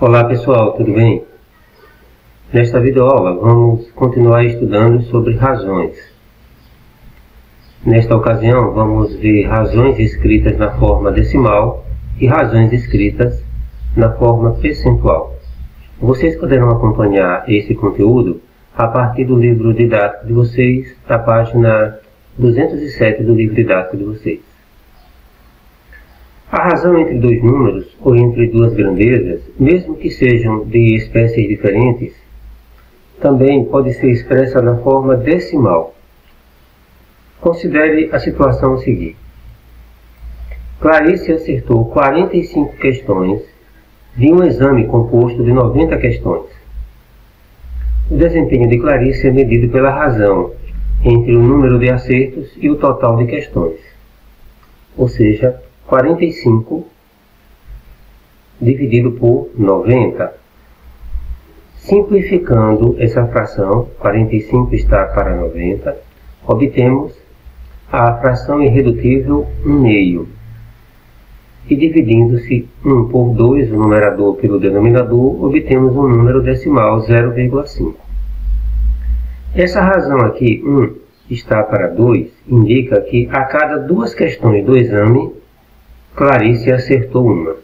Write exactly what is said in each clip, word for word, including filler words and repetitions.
Olá pessoal, tudo bem? Nesta videoaula vamos continuar estudando sobre razões. Nesta ocasião vamos ver razões escritas na forma decimal e razões escritas na forma percentual. Vocês poderão acompanhar esse conteúdo a partir do livro didático de vocês, da página duzentos e sete do livro didático de vocês. A razão entre dois números, ou entre duas grandezas, mesmo que sejam de espécies diferentes, também pode ser expressa na forma decimal. Considere a situação a seguir. Clarice acertou quarenta e cinco questões de um exame composto de noventa questões. O desempenho de Clarice é medido pela razão entre o número de acertos e o total de questões, ou seja, quarenta e cinco dividido por noventa. Simplificando essa fração, quarenta e cinco está para noventa, obtemos a fração irredutível um meio. E dividindo-se um por dois, o numerador pelo denominador, obtemos um número decimal zero vírgula cinco. Essa razão aqui, um está para dois, indica que a cada duas questões do exame, Clarice acertou uma.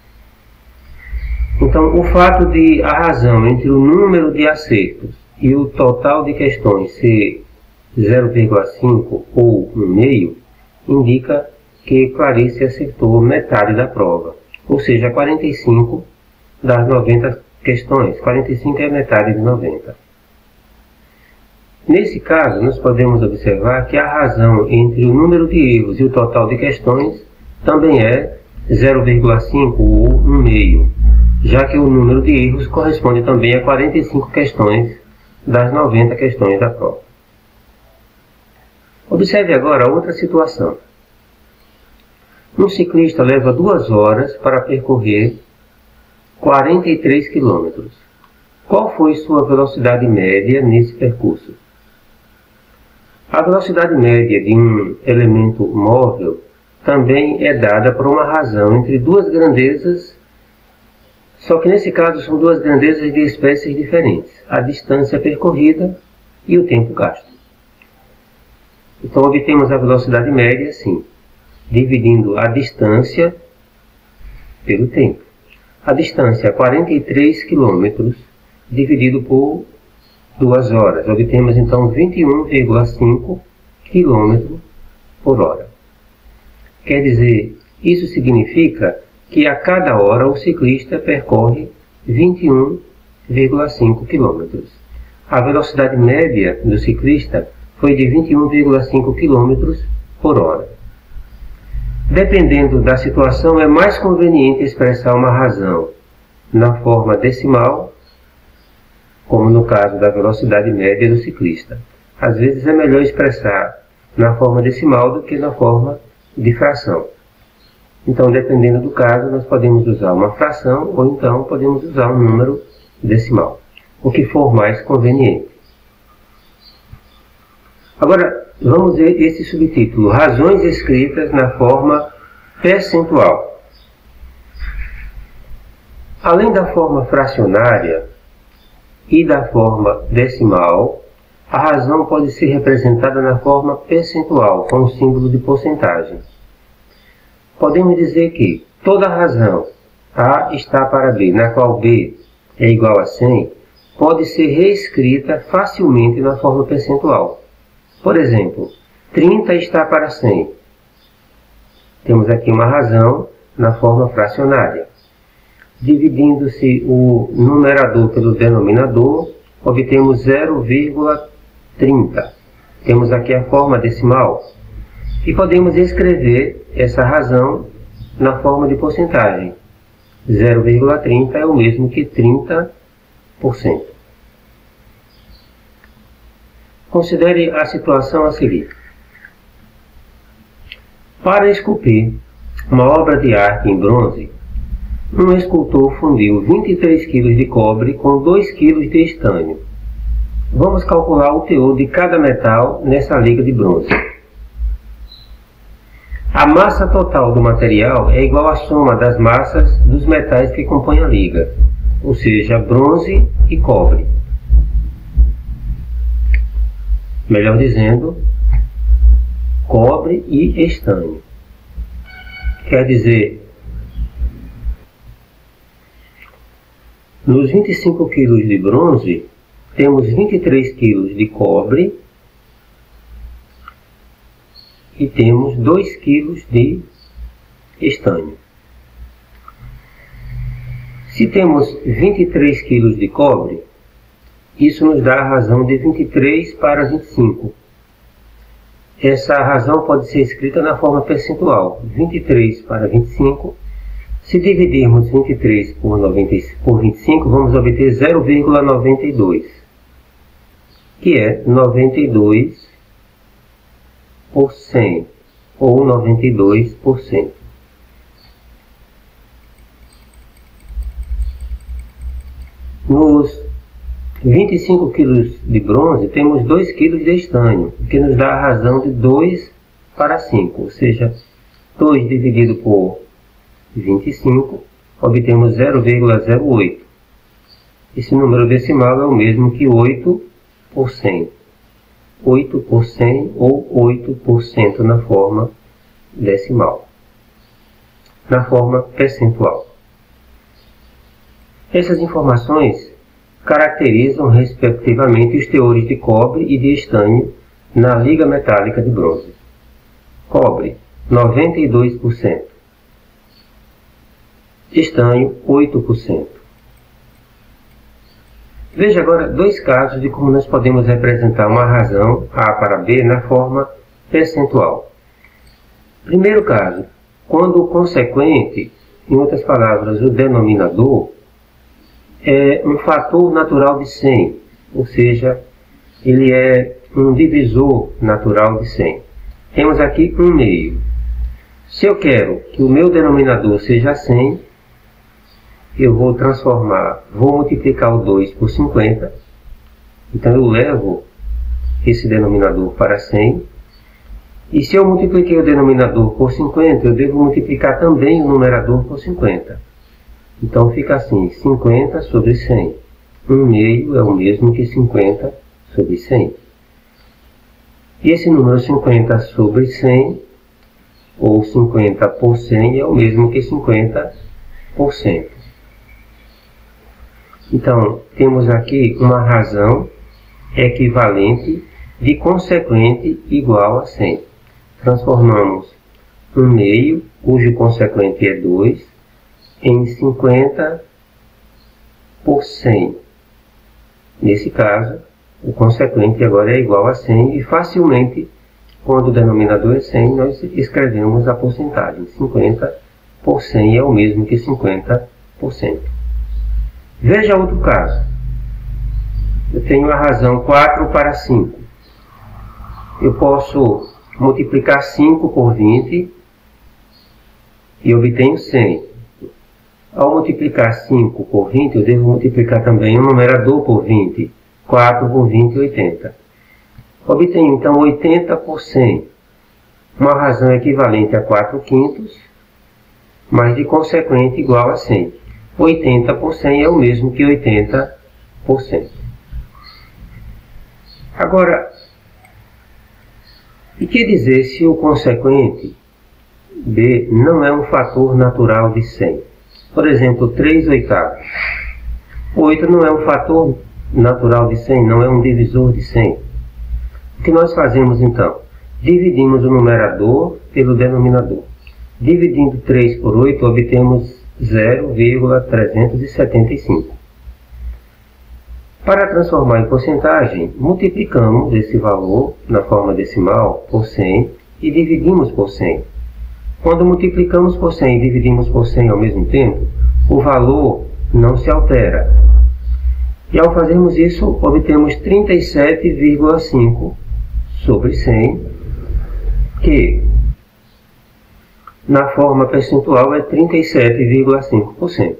Então, o fato de a razão entre o número de acertos e o total de questões ser zero vírgula cinco ou um meio, indica que Clarice acertou metade da prova, ou seja, quarenta e cinco das noventa questões. quarenta e cinco é metade de noventa. Nesse caso, nós podemos observar que a razão entre o número de erros e o total de questões também é zero vírgula cinco ou um meio, já que o número de erros corresponde também a quarenta e cinco questões das noventa questões da prova. Observe agora outra situação. Um ciclista leva duas horas para percorrer quarenta e três quilômetros. Qual foi sua velocidade média nesse percurso? A velocidade média de um elemento móvel também é dada por uma razão entre duas grandezas, só que nesse caso são duas grandezas de espécies diferentes, a distância percorrida e o tempo gasto. Então obtemos a velocidade média assim, dividindo a distância pelo tempo. A distância é quarenta e três quilômetros dividido por duas horas. Obtemos então vinte e um vírgula cinco quilômetros por hora. Quer dizer, isso significa que a cada hora o ciclista percorre vinte e um vírgula cinco quilômetros. A velocidade média do ciclista foi de vinte e um vírgula cinco quilômetros por hora. Dependendo da situação, é mais conveniente expressar uma razão na forma decimal, como no caso da velocidade média do ciclista. Às vezes é melhor expressar na forma decimal do que na forma de fração. Então, dependendo do caso, nós podemos usar uma fração ou então podemos usar um número decimal, o que for mais conveniente. Agora, vamos ver esse subtítulo, razões escritas na forma percentual. Além da forma fracionária e da forma decimal, a razão pode ser representada na forma percentual, com o símbolo de porcentagem. Podemos dizer que toda razão A está para B, na qual B é igual a cem, pode ser reescrita facilmente na forma percentual. Por exemplo, trinta está para cem. Temos aqui uma razão na forma fracionária. Dividindo-se o numerador pelo denominador, obtemos zero vírgula trinta. Temos aqui a forma decimal. E podemos escrever essa razão na forma de porcentagem. zero vírgula trinta é o mesmo que trinta por cento. Considere a situação a seguir. Para esculpir uma obra de arte em bronze, um escultor fundiu vinte e três quilos de cobre com dois quilos de estanho. Vamos calcular o teor de cada metal nessa liga de bronze. A massa total do material é igual à soma das massas dos metais que compõem a liga. ou seja, bronze e cobre. Melhor dizendo, cobre e estanho. Quer dizer, nos vinte e cinco quilos de bronze, temos vinte e três quilos de cobre e temos dois quilos de estanho. Se temos vinte e três quilos de cobre, isso nos dá a razão de vinte e três para vinte e cinco. Essa razão pode ser escrita na forma percentual, vinte e três para vinte e cinco. Se dividirmos vinte e três por, noventa, por vinte e cinco, vamos obter zero vírgula noventa e dois, que é noventa e dois por cento, ou noventa e dois por cento. Nos vinte e cinco quilos de bronze, temos dois quilos de estanho, o que nos dá a razão de dois para cinco, ou seja, dois dividido por vinte e cinco, obtemos zero vírgula zero oito. Esse número decimal é o mesmo que oito por cento. oito por cento ou oito por cento na forma decimal. Na forma percentual. Essas informações caracterizam respectivamente os teores de cobre e de estanho na liga metálica de bronze. Cobre, noventa e dois por cento. Estanho, oito por cento. Veja agora dois casos de como nós podemos representar uma razão A para B na forma percentual. Primeiro caso, quando o consequente, em outras palavras, o denominador, é um fator natural de cem, ou seja, ele é um divisor natural de cem. Temos aqui um meio. Se eu quero que o meu denominador seja cem, eu vou transformar, vou multiplicar o dois por cinquenta, então eu levo esse denominador para cem, e se eu multipliquei o denominador por cinquenta, eu devo multiplicar também o numerador por cinquenta. Então fica assim, cinquenta sobre cem. um meio é o mesmo que cinquenta sobre cem. E esse número cinquenta sobre cem, ou cinquenta por cem, é o mesmo que cinquenta por cento. Então, temos aqui uma razão equivalente de consequente igual a cem. Transformamos um meio, cujo consequente é dois, em cinquenta por cem. Nesse caso, o consequente agora é igual a cem e facilmente, quando o denominador é cem, nós escrevemos a porcentagem. cinquenta por cem é o mesmo que cinquenta por cento. Veja outro caso. Eu tenho a razão quatro para cinco. Eu posso multiplicar cinco por vinte e obtenho cem. Ao multiplicar cinco por vinte, eu devo multiplicar também o numerador por vinte. quatro por vinte, oitenta. Obtenho então oitenta por cem. Uma razão equivalente a quatro quintos, mas de consequente igual a cem. oitenta por cem é o mesmo que oitenta por cento. Agora, e que dizer se o consequente B não é um fator natural de cem? Por exemplo, três oitavos. oito não é um fator natural de cem, não é um divisor de cem. O que nós fazemos então? Dividimos o numerador pelo denominador. Dividindo três por oito, obtemos zero vírgula trezentos e setenta e cinco. Para transformar em porcentagem, multiplicamos esse valor na forma decimal por cem e dividimos por cem. Quando multiplicamos por cem e dividimos por cem ao mesmo tempo, o valor não se altera. E ao fazermos isso, obtemos trinta e sete vírgula cinco sobre cem, que na forma percentual é trinta e sete vírgula cinco por cento.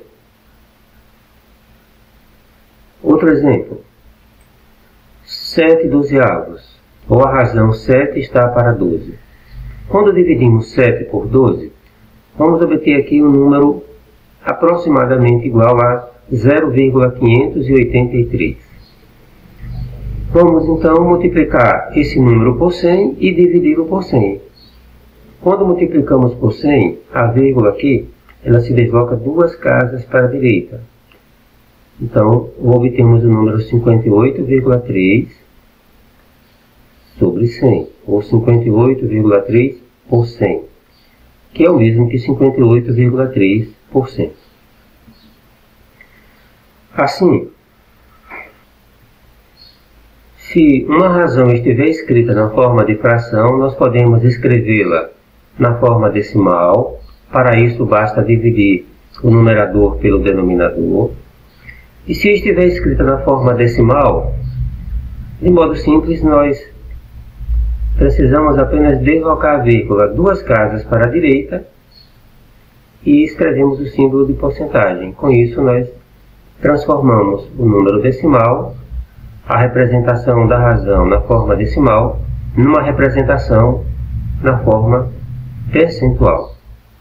Outro exemplo, sete dozeavos, ou a razão sete está para doze. Quando dividimos sete por doze, vamos obter aqui o número aproximadamente igual a zero vírgula quinhentos e oitenta e três. Vamos então multiplicar esse número por cem e dividi-lo por cem. Quando multiplicamos por cem, a vírgula aqui, ela se desloca duas casas para a direita. Então, obtemos o número cinquenta e oito vírgula três sobre cem, ou cinquenta e oito vírgula três por cem, que é o mesmo que cinquenta e oito vírgula três por cento. Assim, se uma razão estiver escrita na forma de fração, nós podemos escrevê-la na forma decimal. Para isso, basta dividir o numerador pelo denominador. E se estiver escrita na forma decimal, de modo simples, nós precisamos apenas deslocar a vírgula duas casas para a direita e escrevemos o símbolo de porcentagem. Com isso, nós transformamos o número decimal, a representação da razão na forma decimal, numa representação na forma percentual.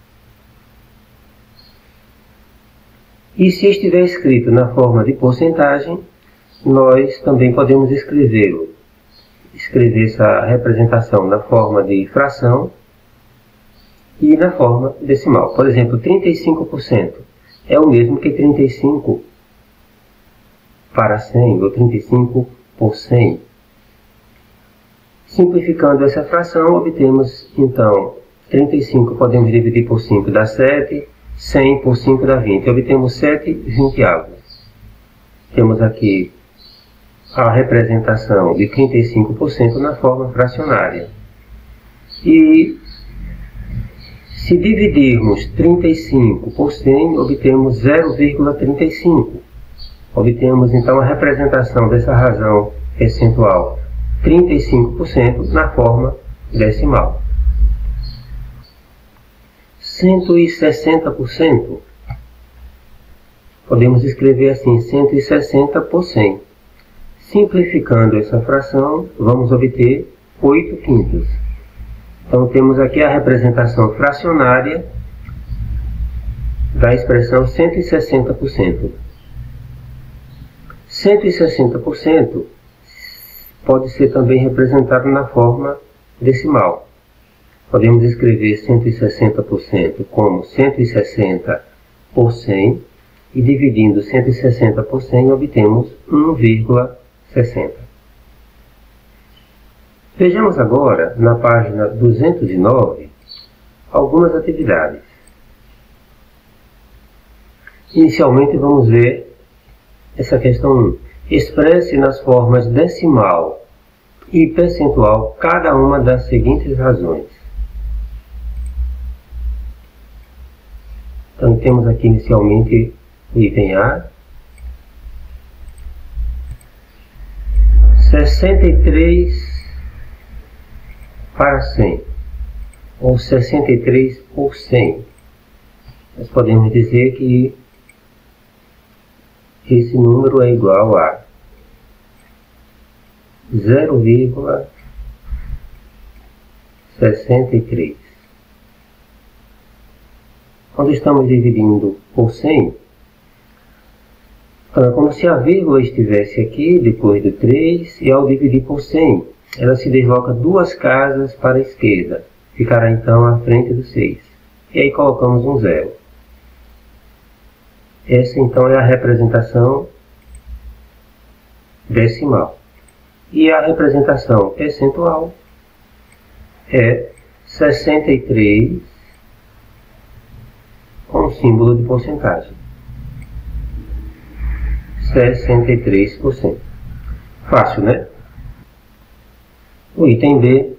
E se estiver escrito na forma de porcentagem, nós também podemos escrevê-lo, escrever essa representação na forma de fração e na forma decimal. Por exemplo, trinta e cinco por cento é o mesmo que trinta e cinco para cem, ou trinta e cinco por cem. Simplificando essa fração, obtemos, então, trinta e cinco podemos dividir por cinco dá sete, cem por cinco dá vinte. Obtemos sete vinteavos. Temos aqui a representação de trinta e cinco por cento na forma fracionária. E se dividirmos trinta e cinco por cem, obtemos zero vírgula trinta e cinco. Obtemos então a representação dessa razão percentual trinta e cinco por cento na forma decimal. cento e sessenta por cento. Podemos escrever assim, cento e sessenta por cem. Simplificando essa fração, vamos obter oito quintos. Então temos aqui a representação fracionária da expressão cento e sessenta por cento. cento e sessenta por cento pode ser também representado na forma decimal. Podemos escrever cento e sessenta por cento como cento e sessenta por cem e dividindo cento e sessenta por cem obtemos um vírgula sessenta. Vejamos agora, na página duzentos e nove, algumas atividades. Inicialmente vamos ver essa questão um. Expresse nas formas decimal e percentual cada uma das seguintes razões. Então temos aqui inicialmente o item A. sessenta e três para cem, ou sessenta e três por cem. Nós podemos dizer que esse número é igual a zero vírgula sessenta e três. Quando estamos dividindo por cem, então é como se a vírgula estivesse aqui, depois do três, e ao dividir por cem, ela se desloca duas casas para a esquerda. Ficará então à frente do seis. E aí colocamos um zero. Essa então é a representação decimal. E a representação percentual é sessenta e três com o símbolo de porcentagem. sessenta e três por cento. Fácil, né? O item B.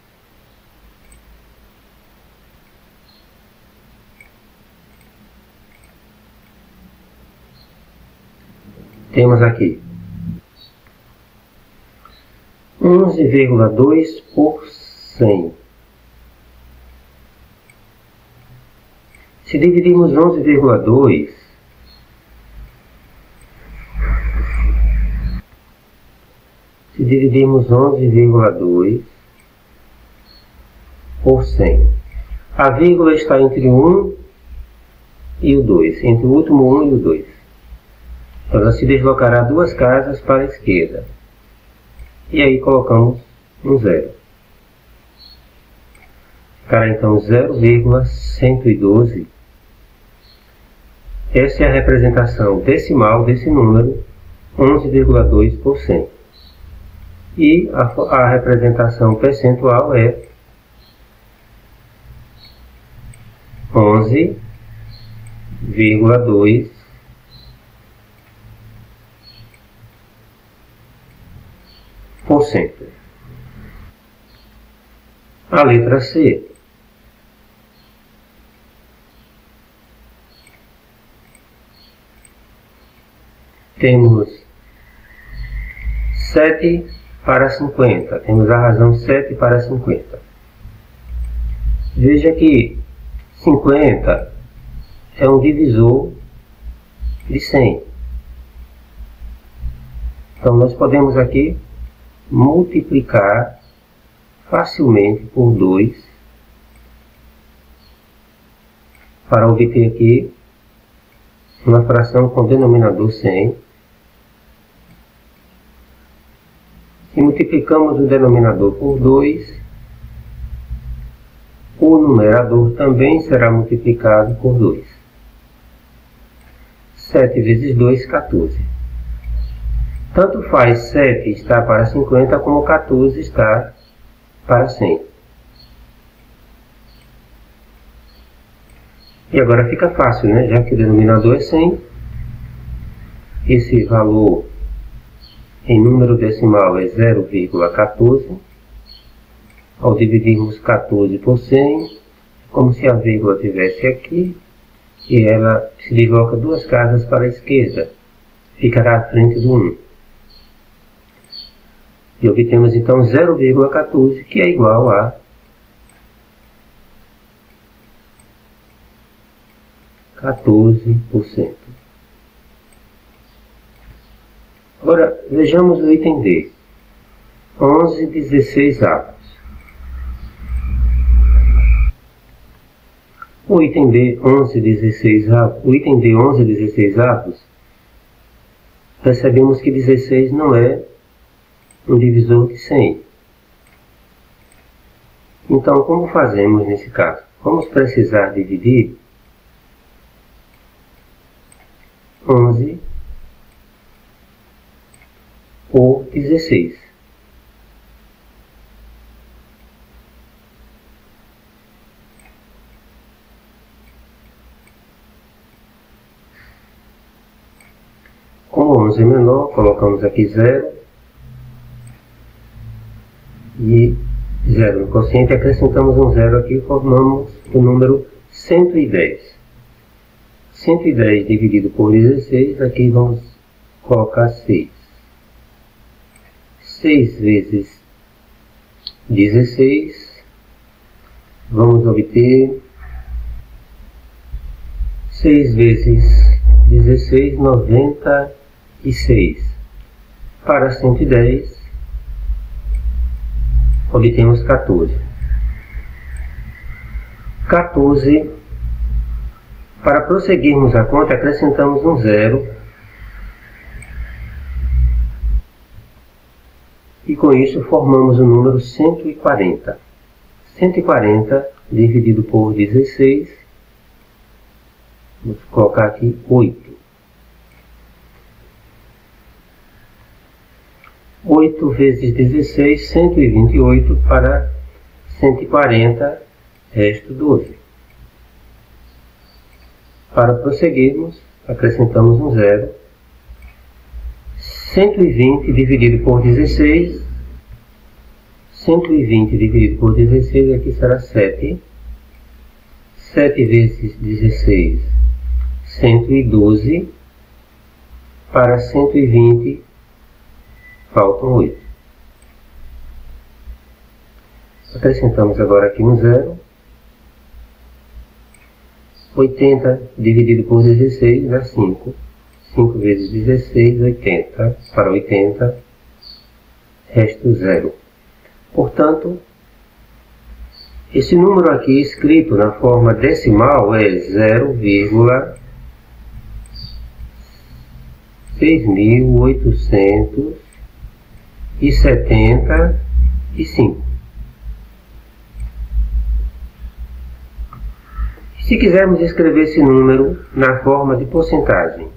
Temos aqui onze vírgula dois por cem. Se dividirmos onze vírgula dois, se dividirmos onze vírgula dois por cem, a vírgula está entre um e o dois, entre o último um e o dois. Então, ela se deslocará duas casas para a esquerda. E aí colocamos um zero. Ficará então zero vírgula cento e doze. Essa é a representação decimal desse número, onze vírgula dois por cento. E a, a representação percentual é onze vírgula dois por cento. A letra C. Temos sete para cinquenta. Temos a razão sete para cinquenta. Veja que cinquenta é um divisor de cem. Então, nós podemos aqui multiplicar facilmente por dois para obter aqui uma fração com denominador cem. Se multiplicamos o denominador por dois, o numerador também será multiplicado por dois. sete vezes dois, quatorze. Tanto faz sete estar para cinquenta como quatorze estar para cem. E agora fica fácil, né? Já que o denominador é cem, esse valor em número decimal é zero vírgula quatorze. Ao dividirmos quatorze por cem, como se a vírgula estivesse aqui, e ela se desloca duas casas para a esquerda, ficará à frente do um. E obtemos então zero vírgula quatorze, que é igual a quatorze por cento. Agora, vejamos o item D. onze dezesseisavos. O item D, onze dezesseisavos. O item D, onze dezesseisavos, percebemos que dezesseis não é um divisor de cem. Então, como fazemos nesse caso? Vamos precisar dividir onze por dezesseis. Como onze é menor, colocamos aqui zero e zero no quociente, acrescentamos um zero aqui e formamos o número cento e dez. cento e dez dividido por dezesseis, aqui vamos colocar seis. seis vezes dezesseis, vamos obter seis vezes dezesseis, noventa e seis. Para cento e dez, obtemos quatorze. quatorze. Para prosseguirmos a conta, acrescentamos um zero. E com isso formamos o número cento e quarenta. cento e quarenta dividido por dezesseis, vamos colocar aqui oito. oito vezes dezesseis, cento e vinte e oito, para cento e quarenta, resto doze. Para prosseguirmos, acrescentamos um zero. cento e vinte dividido por dezesseis, cento e vinte dividido por dezesseis, aqui será sete. sete vezes dezesseis, cento e doze. Para cento e vinte, faltam oito. Acrescentamos agora aqui um zero. oitenta dividido por dezesseis dá cinco. cinco vezes dezesseis, oitenta. Para oitenta, resto zero. Portanto, esse número aqui escrito na forma decimal é zero vírgula seis mil oitocentos e setenta e cinco. Se quisermos escrever esse número na forma de porcentagem,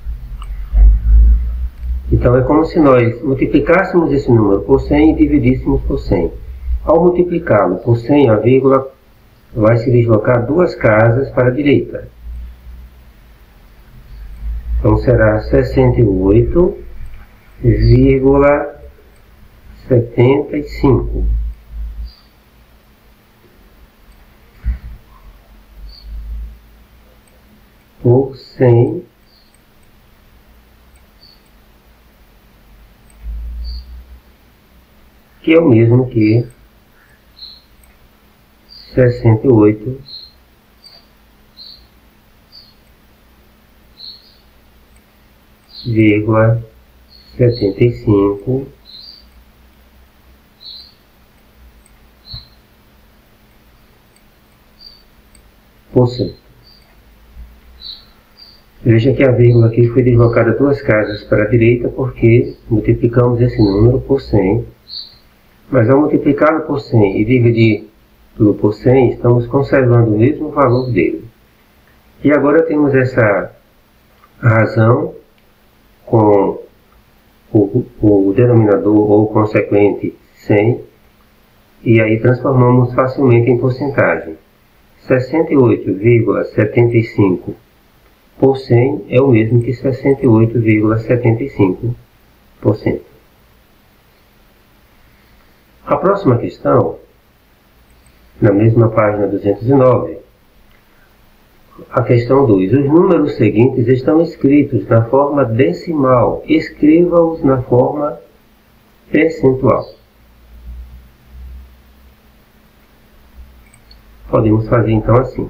então é como se nós multiplicássemos esse número por cem e dividíssemos por cem. Ao multiplicá-lo por cem, a vírgula vai se deslocar duas casas para a direita. Então será sessenta e oito vírgula setenta e cinco. Por cem que é o mesmo que sessenta e oito vírgula setenta e cinco por cento. Veja que a vírgula aqui foi deslocada duas casas para a direita porque multiplicamos esse número por cem, mas ao multiplicá-lo por cem e dividir tudo por cem, estamos conservando o mesmo valor dele. E agora temos essa razão com o, o denominador ou consequente cem, e aí transformamos facilmente em porcentagem. sessenta e oito vírgula setenta e cinco por cem é o mesmo que sessenta e oito vírgula setenta e cinco por cento. A próxima questão, na mesma página duzentos e nove, a questão dois. Os números seguintes estão escritos na forma decimal. Escreva-os na forma percentual. Podemos fazer então assim.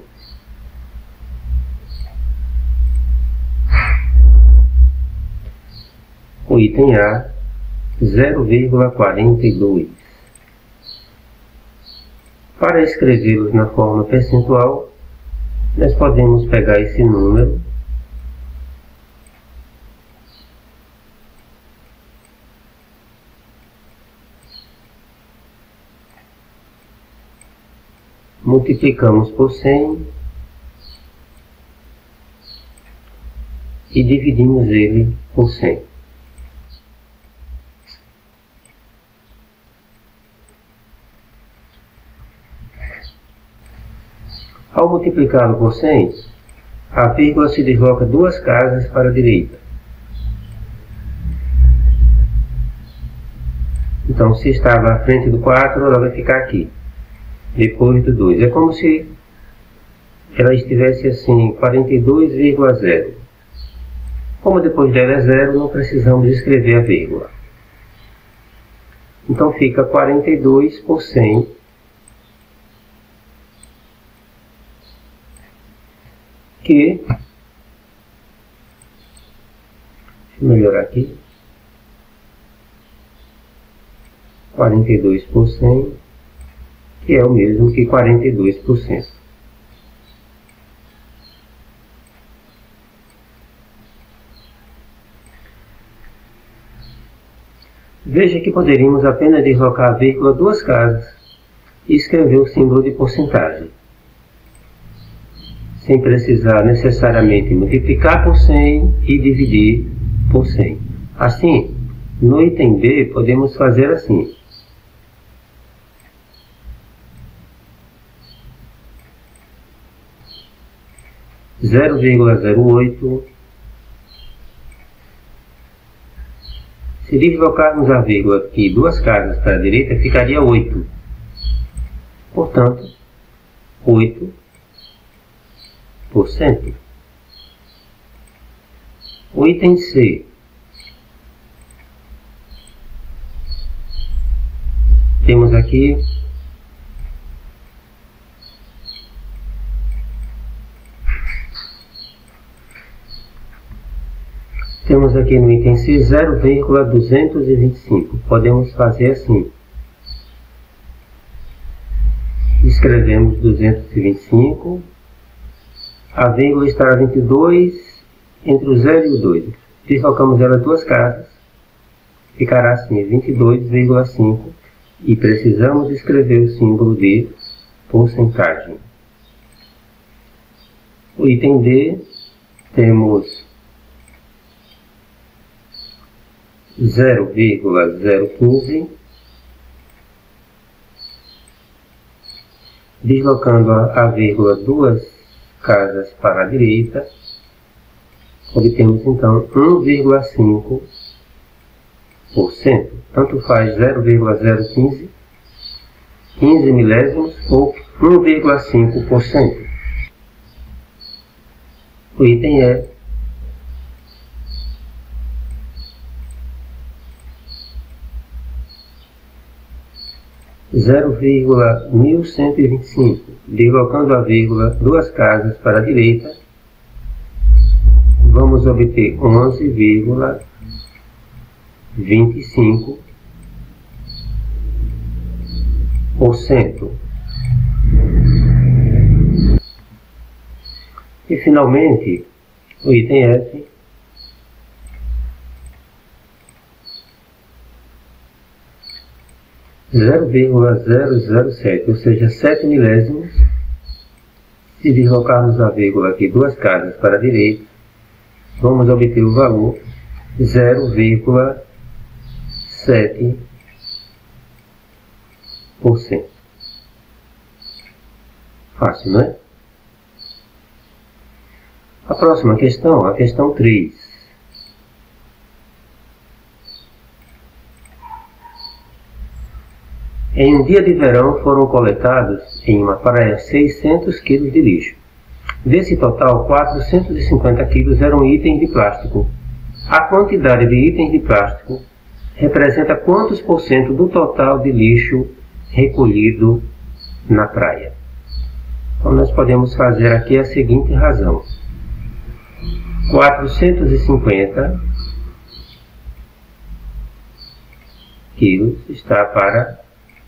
O item A, zero vírgula quarenta e dois. Para escrevê-los na forma percentual, nós podemos pegar esse número multiplicamos por cem e dividimos ele por cem. Ao multiplicá-lo por cem, a vírgula se desloca duas casas para a direita. Então, se estava à frente do quatro, ela vai ficar aqui, depois do dois. É como se ela estivesse assim, quarenta e dois vírgula zero. Como depois dela é zero, não precisamos escrever a vírgula. Então, fica quarenta e dois por cem. Que, deixa eu melhorar aqui, quarenta e dois por cento, que é o mesmo que quarenta e dois por cento. Veja que poderíamos apenas deslocar a vírgula duas casas e escrever o símbolo de porcentagem, sem precisar necessariamente multiplicar por cem e dividir por cem. Assim, no item B, podemos fazer assim. zero vírgula zero oito. Se deslocarmos a vírgula aqui duas casas para a direita, ficaria oito. Portanto, oito por cento. O item C. Temos aqui Temos aqui no item C zero vírgula duzentos e vinte e cinco. Podemos fazer assim. Escrevemos duzentos e vinte e cinco. A vírgula estará vinte e dois entre o zero e o dois. deslocamos ela duas casas, ficará assim vinte e dois vírgula cinco e precisamos escrever o símbolo de porcentagem. O item D, temos zero vírgula zero quinze, deslocando a, a vírgula duas casas para a direita, obtemos então um vírgula cinco por cento. Tanto faz zero vírgula zero quinze, quinze milésimos ou um vírgula cinco por cento. O item é zero vírgula mil cento e vinte e cinco, deslocando a vírgula duas casas para a direita, vamos obter onze vírgula vinte e cinco por cento. E finalmente, o item F, zero vírgula zero zero sete, ou seja, sete milésimos. Se deslocarmos a vírgula aqui duas casas para a direita, vamos obter o valor zero vírgula sete por cento. Fácil, não é? A próxima questão, a questão três. Em um dia de verão foram coletados em uma praia seiscentos quilos de lixo. Desse total, quatrocentos e cinquenta quilos eram itens de plástico. A quantidade de itens de plástico representa quantos por cento do total de lixo recolhido na praia? Então, nós podemos fazer aqui a seguinte razão. quatrocentos e cinquenta quilos está para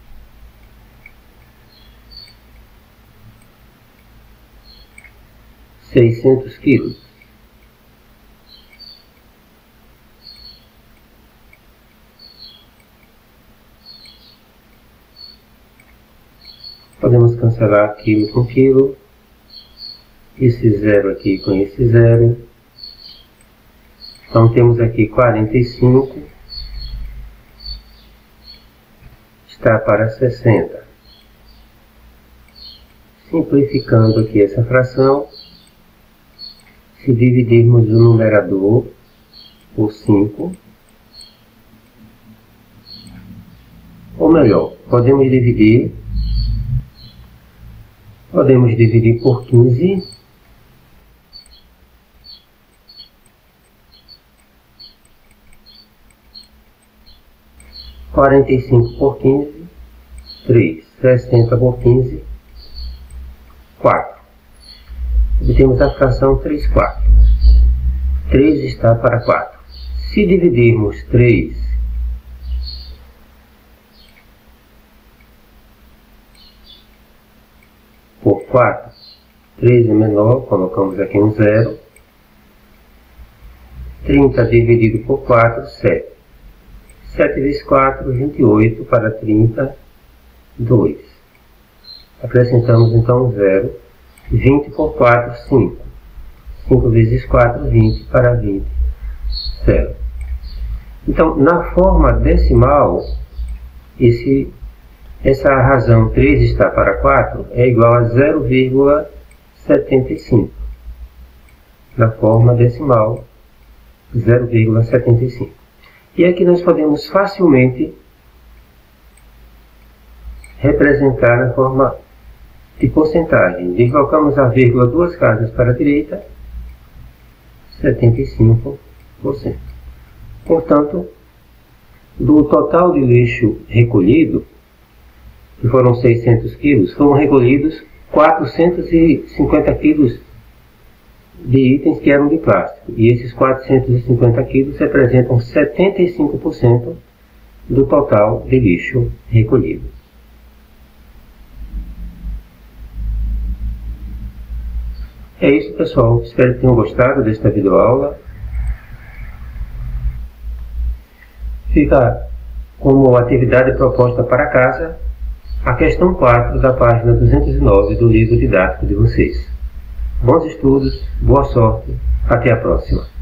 seiscentos quilos. Podemos cancelar quilo com quilo, esse zero aqui com esse zero. Então temos aqui quarenta e cinco, está para sessenta. Simplificando aqui essa fração, se dividirmos o numerador por cinco, ou melhor, podemos dividir, podemos dividir por quinze, quarenta e cinco por quinze, três, sessenta por quinze, quatro. Obtemos a fração três quartos. três está para quatro. Se dividirmos três por quatro, três é menor, colocamos aqui um zero. trinta dividido por quatro, sete. sete vezes quatro, vinte e oito, para trinta, dois. Acrescentamos então zero. vinte por quatro, cinco. cinco vezes quatro, vinte, para vinte, zero. Então, na forma decimal, esse, essa razão três está para quatro é igual a zero vírgula setenta e cinco. Na forma decimal, zero vírgula setenta e cinco. E aqui nós podemos facilmente representar na forma de porcentagem. Deslocamos a vírgula duas casas para a direita, setenta e cinco por cento. Portanto, do total de lixo recolhido, que foram seiscentos quilos, foram recolhidos quatrocentos e cinquenta quilos de itens que eram de plástico. E esses quatrocentos e cinquenta quilos representam setenta e cinco por cento do total de lixo recolhido. É isso, pessoal. Espero que tenham gostado desta videoaula. Fica como atividade proposta para casa a questão quatro da página duzentos e nove do livro didático de vocês. Bons estudos, boa sorte, até a próxima.